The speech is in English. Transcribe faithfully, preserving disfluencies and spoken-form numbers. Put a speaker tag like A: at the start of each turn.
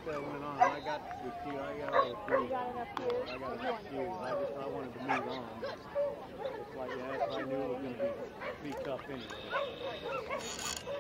A: like that went on. I got the cue. I got all the cues.
B: You got enough cues?
A: I got enough cues. I just I wanted to move on. It's like, yeah, I knew it was going to be, be tough anyway.